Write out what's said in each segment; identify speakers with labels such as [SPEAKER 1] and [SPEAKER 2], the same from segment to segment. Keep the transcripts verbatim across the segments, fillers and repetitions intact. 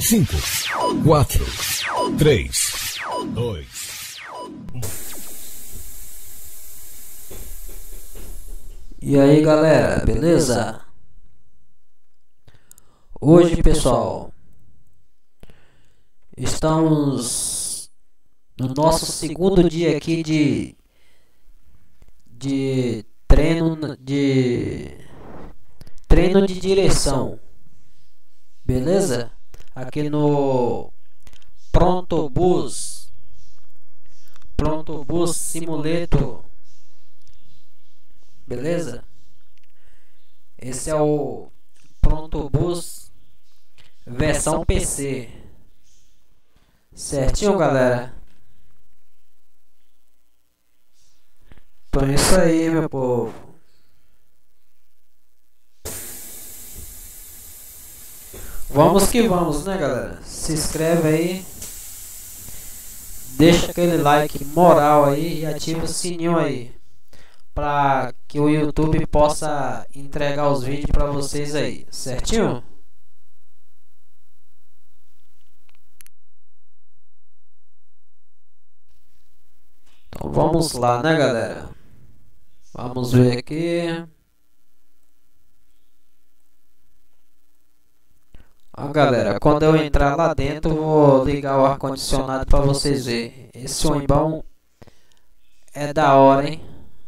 [SPEAKER 1] cinco, quatro, três, dois, um.
[SPEAKER 2] E aí galera, beleza? Hoje pessoal, estamos no nosso segundo dia aqui de de treino de treino de direção, beleza? Aqui no Prontobus Prontobus Simulator, beleza? Esse é o Prontobus versão P C, certinho galera? Então é isso aí meu povo. Vamos que vamos, né galera? Se inscreve aí, deixa aquele like moral aí e ativa o sininho aí, para que o YouTube possa entregar os vídeos para vocês aí, certinho? Então vamos lá, né galera? Vamos ver aqui. Ó galera, quando eu entrar lá dentro, vou ligar o ar-condicionado para vocês verem. Esse ônibus é da hora, hein?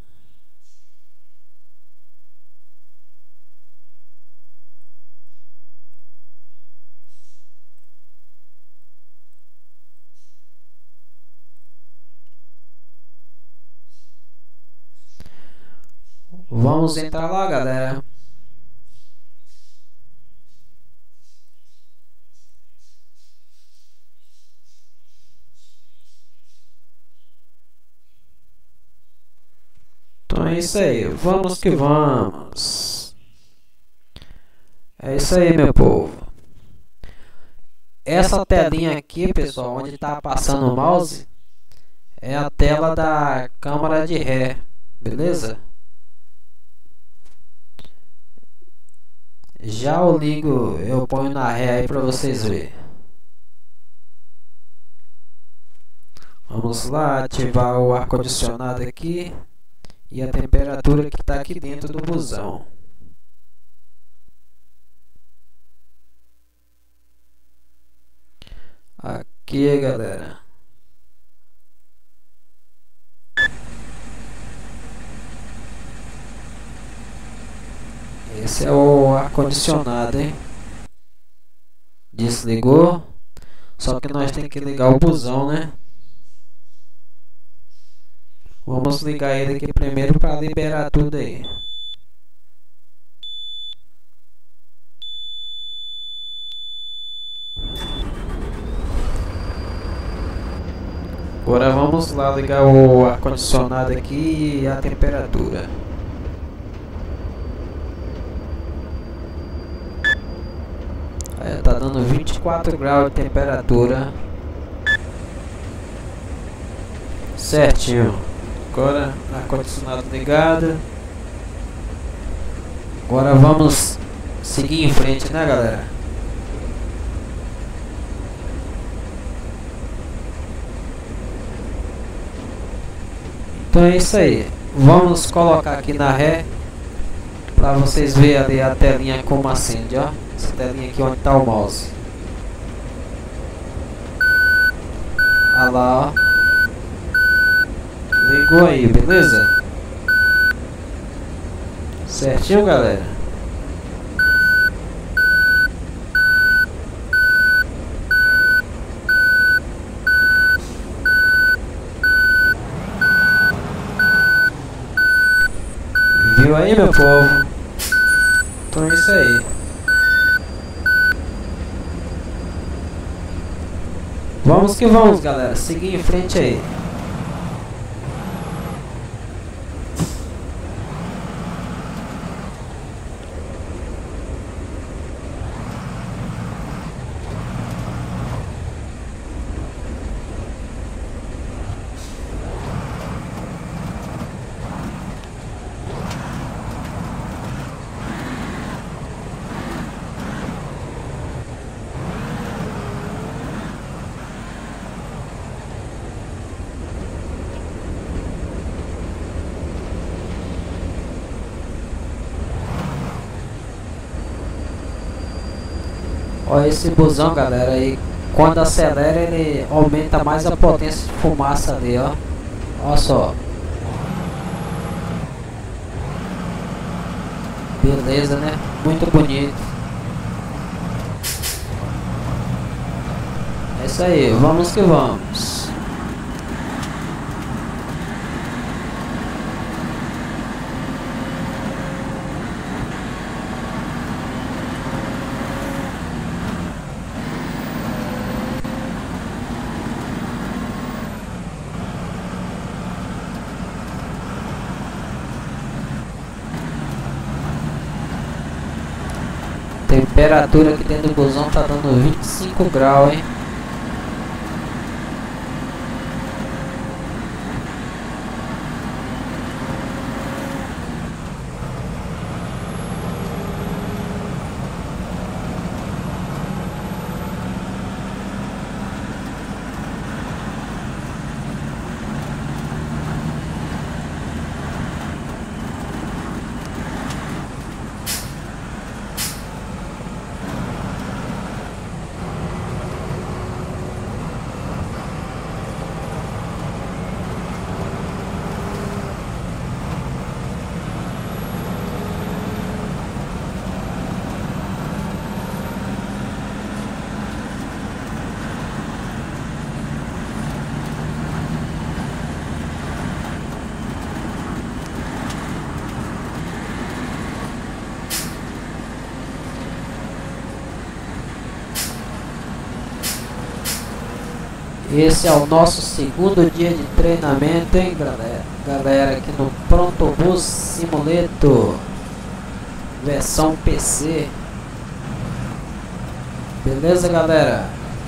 [SPEAKER 2] Vamos entrar lá, galera. Então é isso aí, vamos que vamos. É isso aí, meu povo. Essa telinha aqui, pessoal, onde está passando o mouse, é a tela da câmera de ré, beleza? Já eu ligo, eu ponho na ré aí para vocês verem. Vamos lá, ativar o ar-condicionado aqui e a temperatura que está aqui dentro do busão. Aqui, galera. Esse é o ar-condicionado, hein? Desligou. Só que nós temos que ligar o busão, né? Vamos ligar ele aqui primeiro para liberar tudo aí. Agora vamos lá ligar o ar-condicionado aqui e a temperatura. É, tá dando vinte e quatro graus de temperatura. Certinho. Agora ar-condicionado ligado. Agora vamos seguir em frente, né galera? Então é isso aí. Vamos colocar aqui na ré para vocês verem ali a telinha como acende, ó. Essa telinha aqui onde está o mouse. Olha lá, ó. Ligou aí, beleza? Certinho, galera? Viu aí, meu povo? Então é isso aí. Vamos que vamos, galera. Seguir em frente aí. Ó, esse busão, galera, aí quando acelera ele aumenta mais a potência de fumaça ali, ó. Olha só. Beleza, né? Muito bonito. É isso aí, vamos que vamos. Temperatura aqui dentro do busão tá dando vinte e cinco graus, hein? Esse é o nosso segundo dia de treinamento, hein, galera? Galera, aqui no Prontobus Simulator versão P C. Beleza, galera?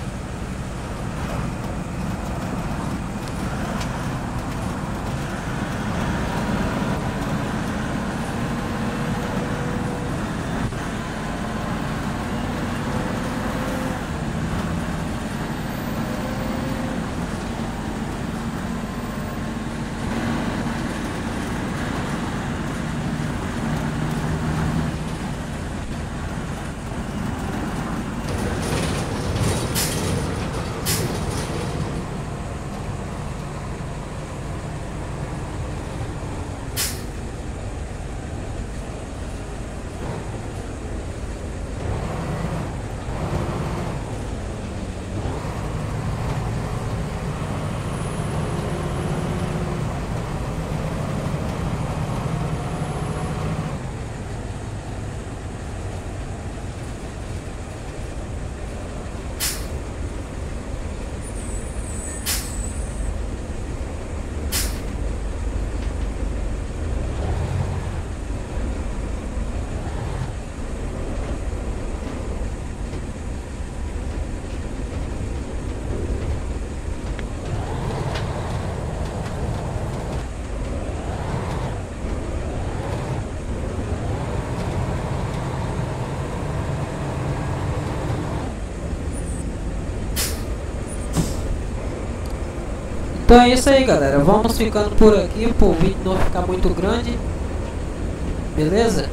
[SPEAKER 2] Então é isso aí, galera, vamos ficando por aqui para o vídeo não ficar muito grande, beleza?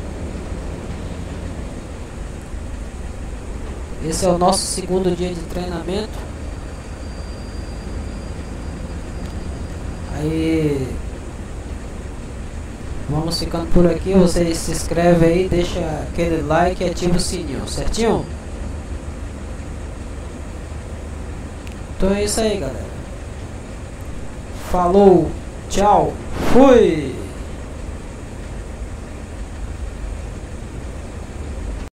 [SPEAKER 2] Esse é o nosso segundo dia de treinamento. Aí vamos ficando por aqui, você se inscreve aí, deixa aquele like e ativa o sininho, certinho? Então é isso aí, galera. Falou, tchau, fui!